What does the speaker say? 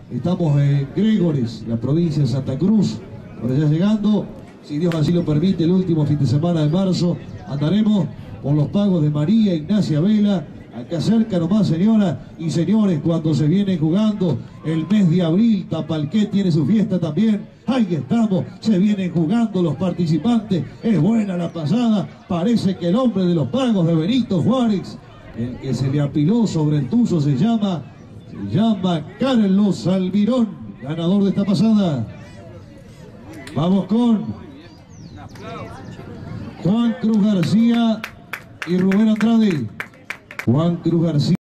Estamos en Gregores, la provincia de Santa Cruz, por allá llegando. Si Dios así lo permite, el último fin de semana de marzo andaremos con los pagos de María Ignacia Vela. Acá cerca nomás, señoras y señores, cuando se viene jugando el mes de abril, Tapalqué tiene su fiesta también. Ahí estamos, se vienen jugando los participantes. Es buena la pasada. Parece que el hombre de los pagos de Benito Juárez, el que se le apiló sobre el tuzo, se llama Carlos Almirón, ganador de esta pasada. Vamos con Juan Cruz García y Rubén Andrade. Juan Cruz García.